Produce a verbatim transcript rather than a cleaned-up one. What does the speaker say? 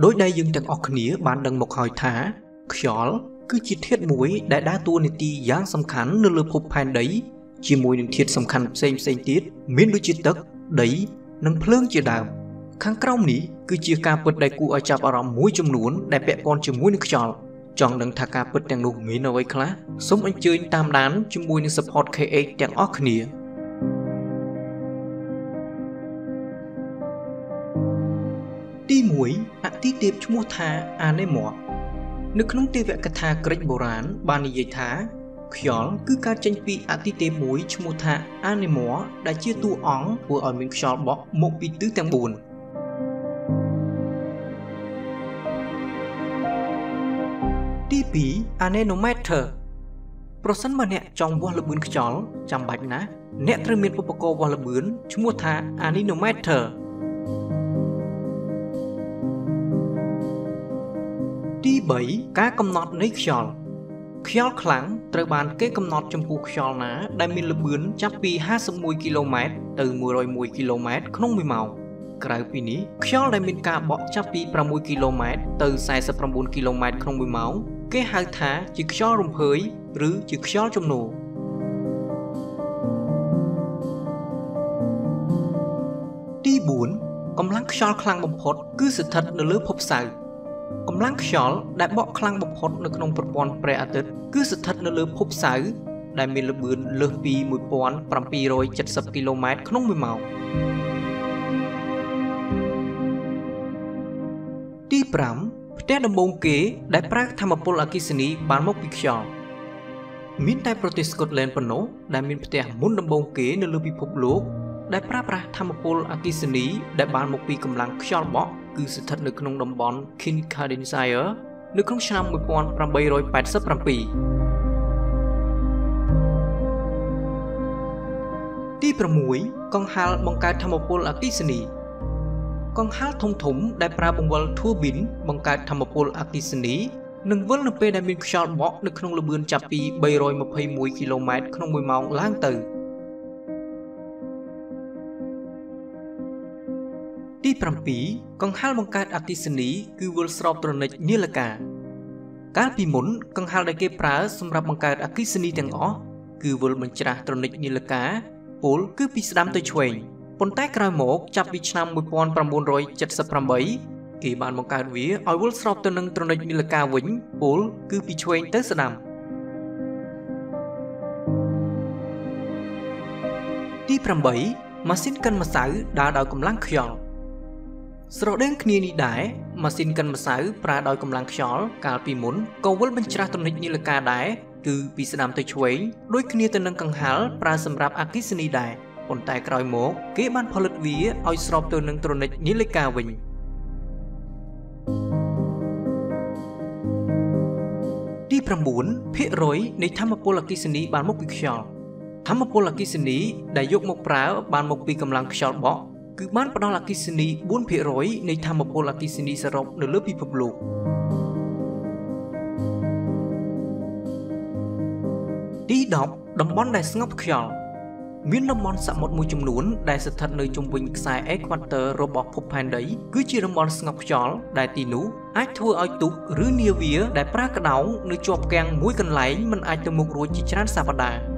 đối đây dươngទាំងọc khía bạn đừng một hỏi thả khói cứ chỉ thiết mũi đã đa tua nền ti giáng sầm khánh nơi lượp hộp pan đấy chỉ mũi những thiết sầm khánh xem xem tiết miễn đôi chỉ tấc đấy nâng phượng chỉ đào kháng cao ní cứ chia ca bật đại cụ ở chạp ở rộng mũi chùm nuốn đại bẹ con chùm mũi nước tròn chọn đừng thà ca bật đèn nụ mỹ nào ấy khá sống anh chơi tam đán chùm mũi nước support ca đèn óc khía đi mũi ạ tí tiệp chùm mua thà à nê mỏ nước nông tê vẹ cà thà крech bồ rán bàn dây thá khói cứ ca tranh pi ạ tí tiệp mũi chùm mua thà à nê mỏ đã chia tu óng vừa ở miền khói bỏ một pi tứ tăng buồn tí bí anemometer ប្រសិនបើអ្នកចង់វាស់ល្បឿនខ្យល់ចាំបាច់ណាស់អ្នកត្រូវមានឧបករណ៍វាស់ល្បឿនឈ្មោះថា anemometer ទី 3 ការកំណត់នៃខ្យល់ខ្យល់ខ្លាំងត្រូវបានគេកំណត់ចំពោះខ្យល់ណាដែលមានល្បឿនចាប់ពីห้าสิบเอ็ดគីឡូម៉ែត្រទៅmột trăm mộtគីឡូម៉ែត្រក្នុងមួយម៉ោងក្រៅពីនេះខ្យល់ដែលមានការបក់ចាប់ពីsáuគីឡូម៉ែត្រទៅforty-nineគីឡូម៉ែត្រក្នុងមួយម៉ោងគេហៅថាជាខ្យល់រំភើយឬជាខ្យល់ជំនោរទី bốn កម្លាំងខ្យល់ខ្លាំងបំផុតគឺស្ថិតនៅលើភពសៅរ៍កម្លាំងខ្យល់ដែលបក់ខ្លាំងបំផុតនៅក្នុងប្រព័ន្ធព្រះអាទិត្យគឺស្ថិតនៅលើភពសៅរ៍ដែលមានល្បឿនលើសពីone thousand seven hundred seventyគីឡូម៉ែត្រក្នុងមួយម៉ោងទី fiveផ្ទះដំបូងគេដែលប្រើថាមពលអគ្គិសនីបានមកពីខ្យល់មានតែប្រទេសស្កុតឡែនប៉ុណ្ណោះដែលមានផ្ទះមុនដំបូងគេនៅលើពិភពលោកដែលប្រើប្រាស់ថាមពលអគ្គិសនីដែលបានមកពីកម្លាំងខ្យល់បក់គឺស្ថិតនៅក្នុងតំបន់ Kincardineshire នៅក្នុងឆ្នាំeighteen eighty-sevenទី six កង្ហារបង្កើតថាមពលអគ្គិសនីកង្ហារធំធំដែលប្រើបង្វិលធូប៊ីនបង្កើតថាមពលអគ្គិសនីនឹងវិលនៅពេលដែលមានខ្យល់បក់នៅក្នុងល្បឿនចាប់ពីthree hundred twenty-oneគីឡូម៉ែត្រក្នុងមួយម៉ោងឡើងទៅទី seven កង្ហារបង្កើតអគ្គិសនីគឺវិលស្របត្រនិចនាឡិកាកាលពីមុនកង្ហារដែលគេប្រើសម្រាប់បង្កើតអគ្គិសនីទាំងអស់គឺវិលបញ្ច្រាស់ត្រនិចនាឡិកាពលគឺពីស្ដាំទៅឆ្វេងប៉ុន្តែក្រោយមកចាប់ពីឆ្នាំnineteen seventy-eightគេបានបង្កើតវាឲ្យវិលស្របទៅនឹងត្រនិចនាឡិកាវិញពលគឺពីឆ្វេងទៅស្ដាំទី eight ម៉ាស៊ីនកិនម្សៅដើរដោយកម្លាំងខ្យល់ស្រដៀងគ្នានេះដែរម៉ាស៊ីនកិនម្សៅប្រើដោយកម្លាំងខ្យល់កាលពីមុនក៏វិលបញ្ច្រាស់ត្រនិចនាឡិកាដែរគឺពីស្ដាំទៅឆ្វេងដូចគ្នាទៅនឹងកង្ហារប្រើសម្រាប់អគ្គិសនីដែរប៉ុន្តែក្រោយមកគេបានផលិតវាឲ្យស្របទៅនឹងត្រនិចនាឡិកាវិញទី nine ភាគរយនៃថាមពលអគ្គិសនីបានមកពីខ្យល់ថាមពលអគ្គិសនីដែលយកមកប្រើបានមកពីកម្លាំងខ្យល់បក់គឺបានផ្ដល់អគ្គិសនីfourភាគរយនៃថាមពលអគ្គិសនីសរុបនៅលើពិភពលោកទី ten តំបន់ដែលស្ងប់ខ្យល់មានតំបន់សមុទ្រមួយចំនួនដែលស្ថិតនៅជុំវិញខ្សែអេក្វាទ័ររបស់ភពផែនដីគឺជាតំបន់ស្ងប់ខ្យល់ដែលទីនោះអាចធ្វើឲ្យទូកឬនាវាដែលប្រើក្តោងនៅជាប់គាំងមួយកន្លែងមិនអាចទៅមុខរួចជាច្រើនសប្តាហ៍